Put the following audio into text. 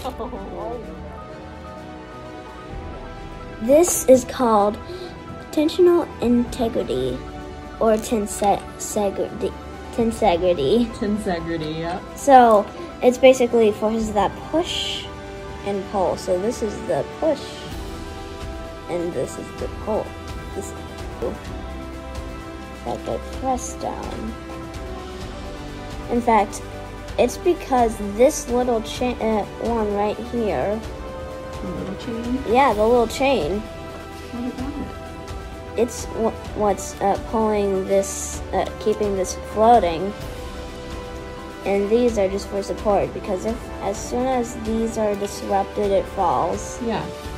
This is called tensional integrity, or tensegrity. Tensegrity, yeah. So it's basically forces that push and pull. So this is the push, and this is the pull. This is that I press down. In fact, it's because this little chain, one right here. The little chain? Yeah, the little chain. What about it? It's what's pulling this, keeping this floating. And these are just for support, because as soon as these are disrupted, it falls. Yeah.